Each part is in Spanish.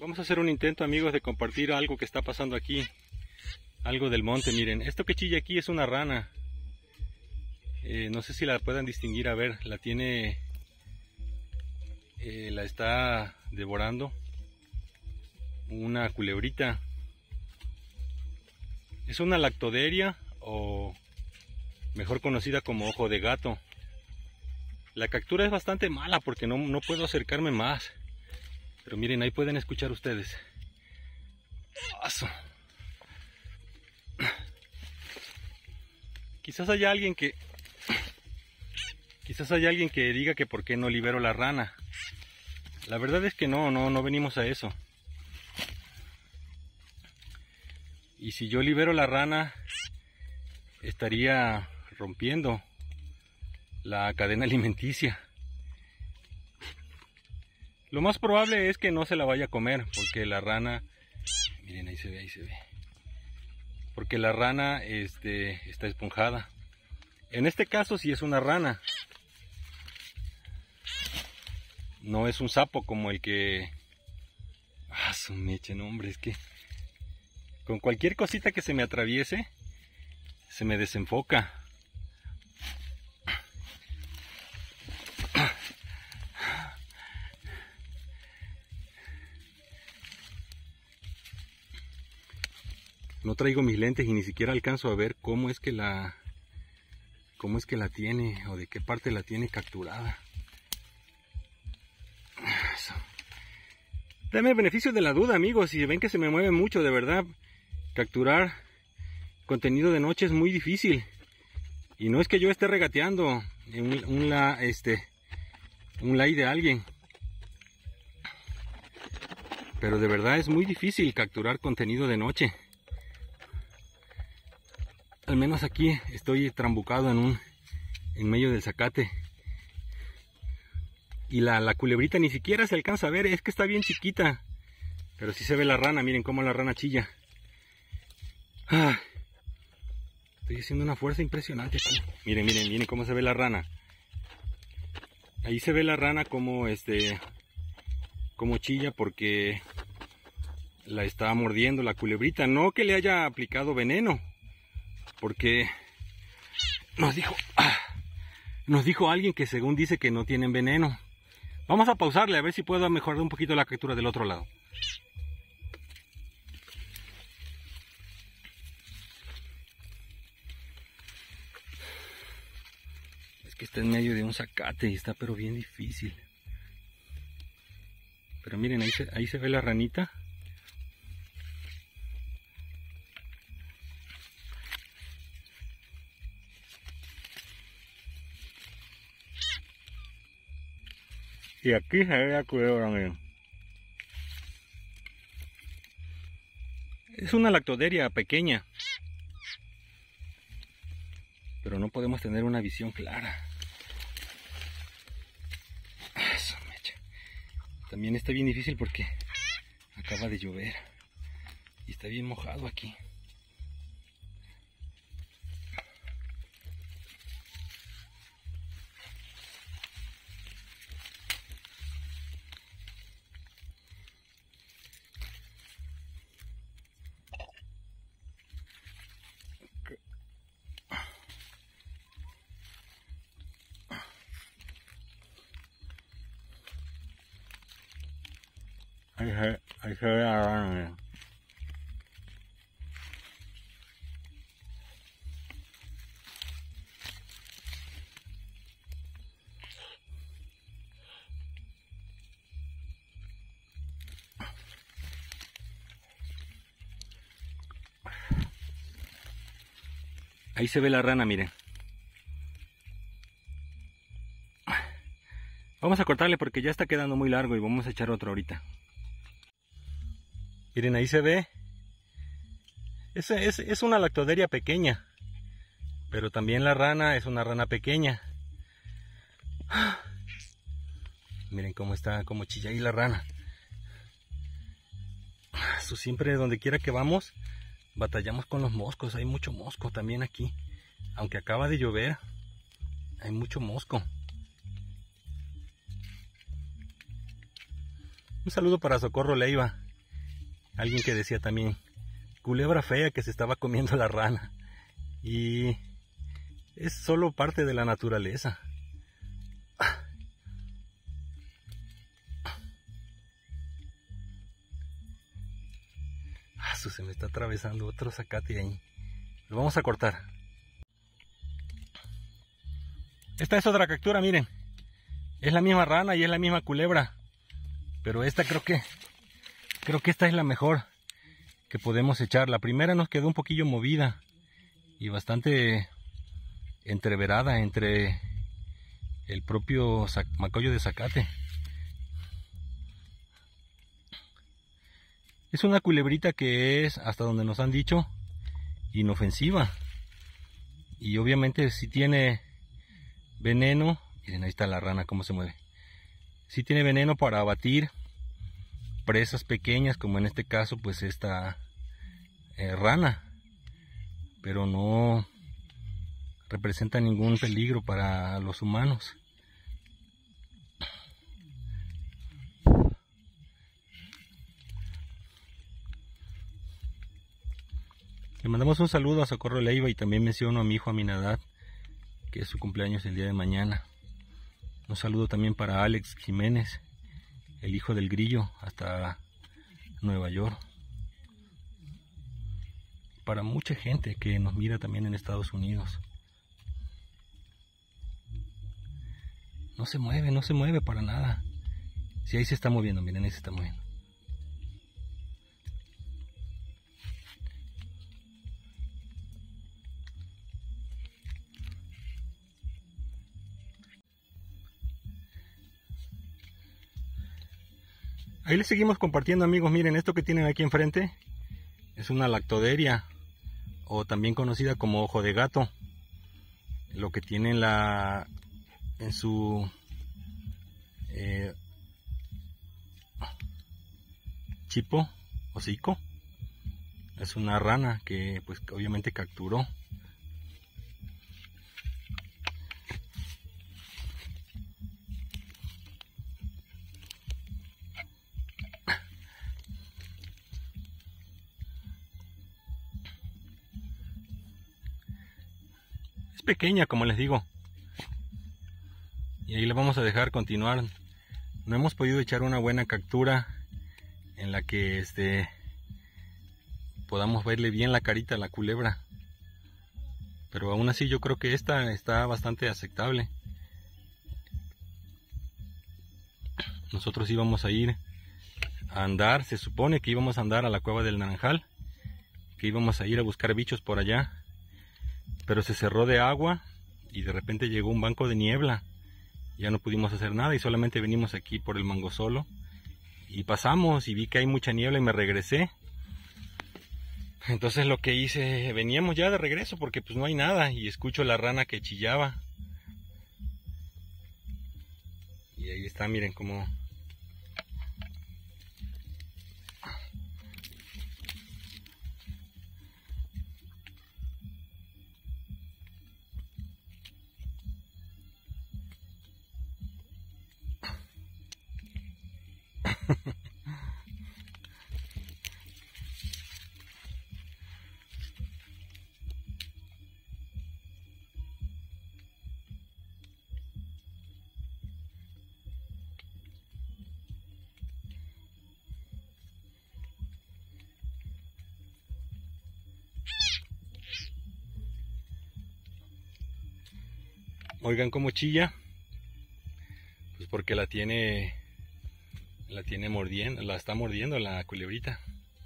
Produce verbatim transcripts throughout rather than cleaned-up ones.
Vamos a hacer un intento, amigos, de compartir algo que está pasando aquí. Algo del monte, miren. Esto que chilla aquí es una rana. Eh, no sé si la puedan distinguir, a ver, la tiene... Eh, la está devorando una culebrita. Es una lactoderia, o mejor conocida como ojo de gato. La captura es bastante mala porque no, no puedo acercarme más. Pero miren, ahí pueden escuchar ustedes. ¡Paso! Quizás haya alguien que... Quizás haya alguien que diga que por qué no libero la rana. La verdad es que no, no, no venimos a eso. Y si yo libero la rana, estaría rompiendo la cadena alimenticia. Lo más probable es que no se la vaya a comer, porque la rana... Miren, ahí se ve, ahí se ve. Porque la rana este, está esponjada. En este caso sí es una rana. No es un sapo como el que... Ah, su mecha, no, hombre, es que... Con cualquier cosita que se me atraviese, se me desenfoca. No traigo mis lentes y ni siquiera alcanzo a ver cómo es que la... cómo es que la tiene, o de qué parte la tiene capturada. Eso. Dame el beneficio de la duda, amigos. Si ven que se me mueve mucho, de verdad, capturar contenido de noche es muy difícil. Y no es que yo esté regateando un, un, la, este, un like de alguien. Pero de verdad es muy difícil capturar contenido de noche. Al menos aquí estoy trambucado en un en medio del zacate. Y la, la culebrita ni siquiera se alcanza a ver, es que está bien chiquita. Pero sí se ve la rana, miren cómo la rana chilla. Ah, estoy haciendo una fuerza impresionante aquí. Miren, miren, miren cómo se ve la rana. Ahí se ve la rana como este como chilla porque la está mordiendo la culebrita. No que le haya aplicado veneno, porque nos dijo, ah, nos dijo alguien que según dice que no tienen veneno. Vamos a pausarle a ver si puedo mejorar un poquito la captura del otro lado. Es que está en medio de un zacate y está pero bien difícil. Pero miren, ahí se, ahí se ve la ranita. Y aquí se ve la culebra, miren. Es una lactoderia pequeña. Pero no podemos tener una visión clara. Eso, mecha. También está bien difícil porque acaba de llover. Y está bien mojado aquí. Ahí se, ahí se ve la rana, miren. Ahí se ve la rana, miren. Vamos a cortarle porque ya está quedando muy largo y vamos a echar otro ahorita. Miren, ahí se ve. Es, es, es una lactoderia pequeña. Pero también la rana es una rana pequeña. Miren cómo está, cómo chilla ahí la rana. Eso siempre, donde quiera que vamos, batallamos con los moscos. Hay mucho mosco también aquí. Aunque acaba de llover, hay mucho mosco. Un saludo para Socorro Leiva. alguien que decía también, culebra fea que se estaba comiendo la rana. Y es solo parte de la naturaleza. Ah, se me está atravesando otro zacate ahí. Lo vamos a cortar. Esta es otra captura, miren. Es la misma rana y es la misma culebra. Pero esta creo que creo que esta es la mejor que podemos echar. La primera nos quedó un poquillo movida y bastante entreverada entre el propio macollo de zacate. Es una culebrita que es, hasta donde nos han dicho, inofensiva. Y obviamente si tiene veneno, miren ahí está la rana cómo se mueve. Si tiene veneno para abatir presas pequeñas, como en este caso pues esta eh, rana. Pero no representa ningún peligro para los humanos. Le mandamos un saludo a Socorro Leiva y también menciono a mi hijo Aminadad, que es su cumpleaños el día de mañana. Un saludo también para Alex Jiménez, el hijo del grillo, hasta Nueva York. Para mucha gente que nos mira también en Estados Unidos. No se mueve, no se mueve para nada. Sí, ahí se está moviendo, miren, ahí se está moviendo. Ahí les seguimos compartiendo, amigos. Miren, esto que tienen aquí enfrente es una lactoderia, o también conocida como ojo de gato. Lo que tiene en, la, en su eh, chipo, hocico, es una rana que pues obviamente capturó. Pequeña, como les digo, y ahí la vamos a dejar continuar. No hemos podido echar una buena captura en la que este podamos verle bien la carita a la culebra, pero aún así yo creo que esta está bastante aceptable. Nosotros íbamos a ir a andar, se supone que íbamos a andar a la cueva del Naranjal, que íbamos a ir a buscar bichos por allá, pero se cerró de agua y de repente llegó un banco de niebla. Ya no pudimos hacer nada y solamente venimos aquí por el Mangosolo y pasamos y vi que hay mucha niebla y me regresé. Entonces lo que hice, veníamos ya de regreso porque pues no hay nada y escucho la rana que chillaba. Y ahí está, miren cómo... Oigan cómo chilla, pues porque la tiene, la tiene mordiendo, la está mordiendo la culebrita.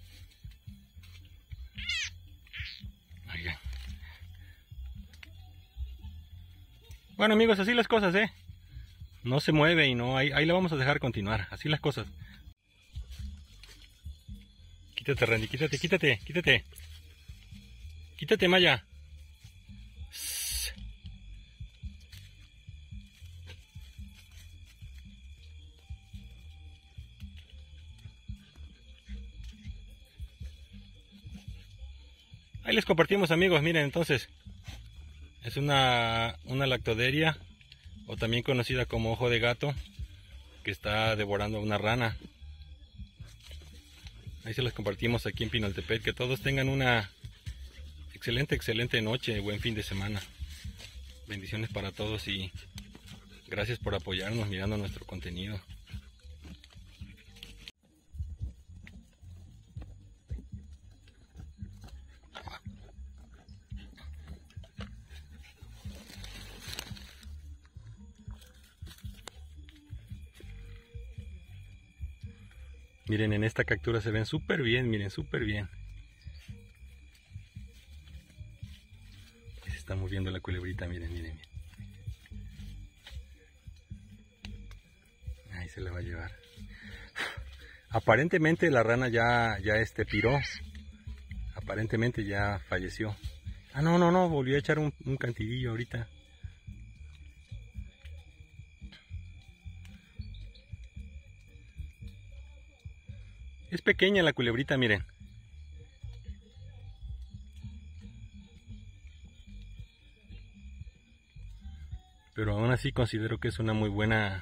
Oigan. Bueno, amigos, así las cosas, eh. No se mueve y no, ahí, ahí la vamos a dejar continuar, así las cosas. Quítate, Randy, quítate, quítate, quítate. Quítate, Maya. Ahí les compartimos, amigos, miren, entonces es una, una lactoderia, o también conocida como ojo de gato, que está devorando a una rana. Ahí se las compartimos aquí en Pinoltepec. Que todos tengan una excelente, excelente noche, buen fin de semana. Bendiciones para todos y gracias por apoyarnos mirando nuestro contenido. Miren, en esta captura se ven súper bien, miren, súper bien. Se está moviendo la culebrita, miren, miren, miren. Ahí se la va a llevar. Aparentemente la rana ya, ya este piró. Aparentemente ya falleció. Ah, no, no, no, volvió a echar un, un cantidillo ahorita. Es pequeña la culebrita, miren. Pero aún así considero que es una muy buena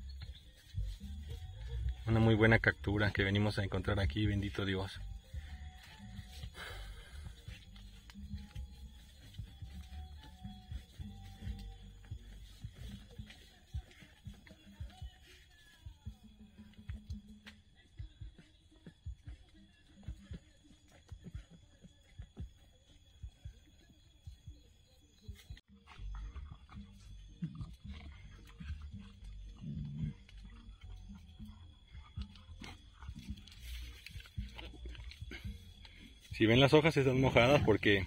una muy buena captura que venimos a encontrar aquí, bendito Dios. Si ven, las hojas están mojadas porque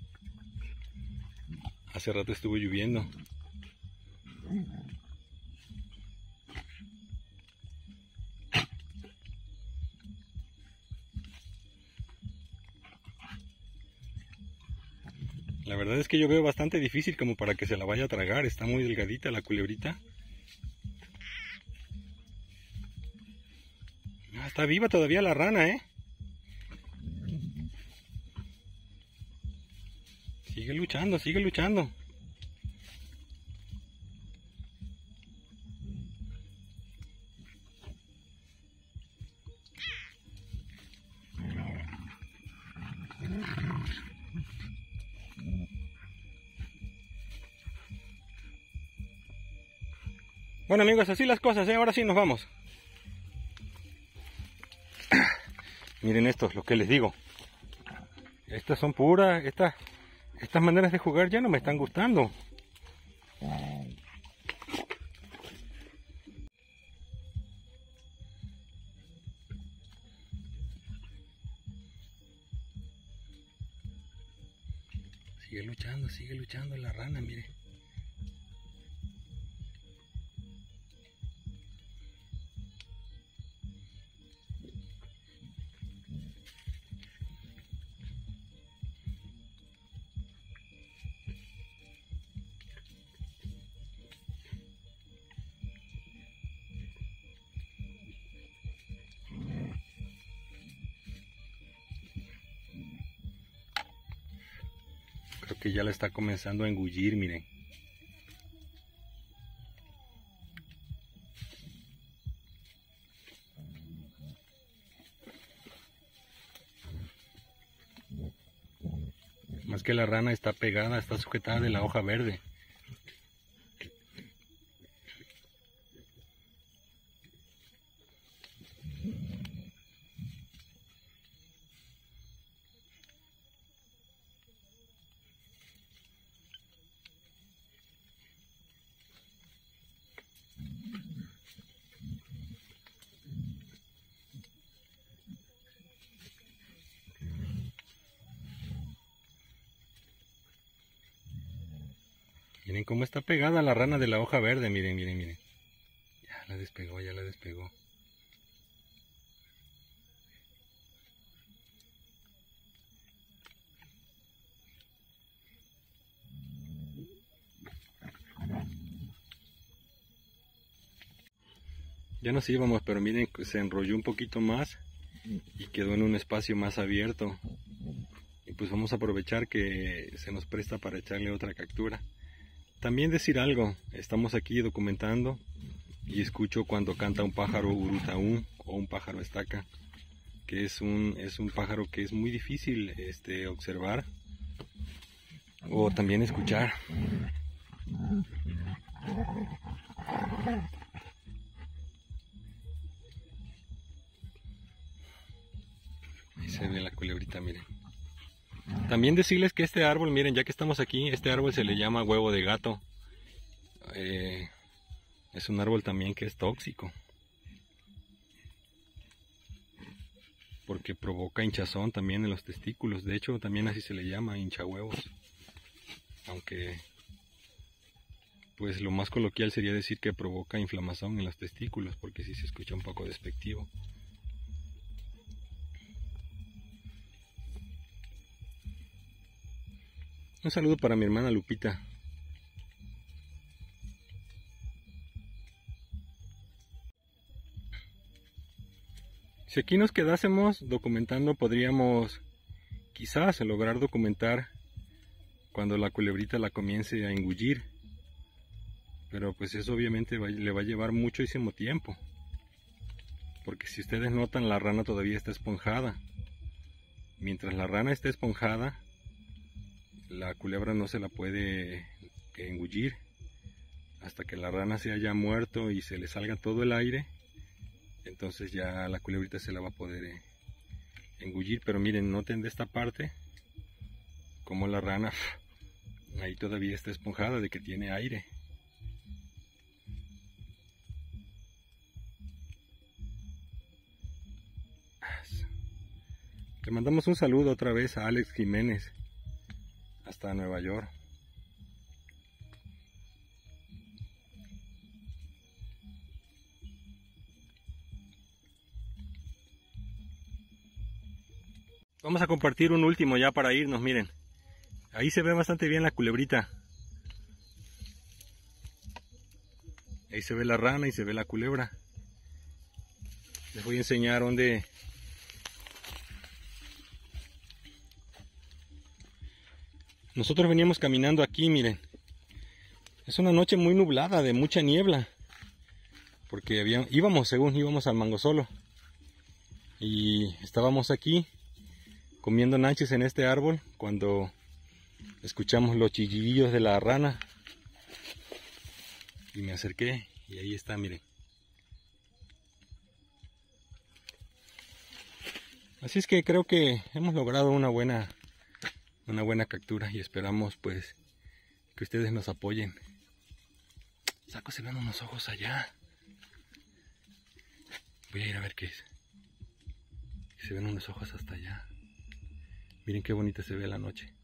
hace rato estuvo lloviendo. La verdad es que yo veo bastante difícil como para que se la vaya a tragar. Está muy delgadita la culebrita. Ah, está viva todavía la rana, ¿eh? Sigue luchando, sigue luchando. Bueno amigos, así las cosas, ¿eh? Ahora sí nos vamos. Miren esto, lo que les digo. Estas son puras, estas, estas maneras de jugar ya no me están gustando. Sigue luchando, sigue luchando la rana, mire. Creo que ya la está comenzando a engullir, miren. Más que la rana está pegada, está sujetada de la hoja verde. Miren cómo está pegada la rana de la hoja verde, miren, miren, miren. Ya la despegó, ya la despegó. Ya nos íbamos, pero miren, se enrolló un poquito más y quedó en un espacio más abierto. Y pues vamos a aprovechar que se nos presta para echarle otra captura. También decir algo, estamos aquí documentando y escucho cuando canta un pájaro urutaún o un pájaro estaca. que es un, es un pájaro que es muy difícil este, observar o también escuchar. Ahí se ve la culebrita, miren. También decirles que este árbol, miren, ya que estamos aquí, este árbol se le llama huevo de gato. Eh, es un árbol también que es tóxico, porque provoca hinchazón también en los testículos. De hecho, también así se le llama, hinchahuevos. Aunque, pues lo más coloquial sería decir que provoca inflamación en los testículos, porque sí se escucha un poco despectivo. Un saludo para mi hermana Lupita. Si aquí nos quedásemos documentando, podríamos quizás lograr documentar cuando la culebrita la comience a engullir. Pero pues eso obviamente va, le va a llevar muchísimo tiempo. Porque si ustedes notan, la rana todavía está esponjada. Mientras la rana esté esponjada, la culebra no se la puede engullir. Hasta que la rana se haya muerto y se le salga todo el aire, entonces ya la culebrita se la va a poder eh, engullir. Pero miren, noten de esta parte como la rana ahí todavía está esponjada, de que tiene aire. Le mandamos un saludo otra vez a Alex Jiménez hasta Nueva York. Vamos a compartir un último ya para irnos, miren. Ahí se ve bastante bien la culebrita. Ahí se ve la rana y se ve la culebra. Les voy a enseñar dónde... Nosotros veníamos caminando aquí, miren. Es una noche muy nublada, de mucha niebla. Porque había... íbamos, según íbamos al Mangosolo. Y estábamos aquí comiendo nachos en este árbol cuando escuchamos los chillillos de la rana y me acerqué y ahí está, miren. Así es que creo que hemos logrado una buena una buena captura y esperamos pues que ustedes nos apoyen. Saco, se ven unos ojos allá. Voy a ir a ver qué es. Se ven unos ojos hasta allá. Miren qué bonita se ve la noche.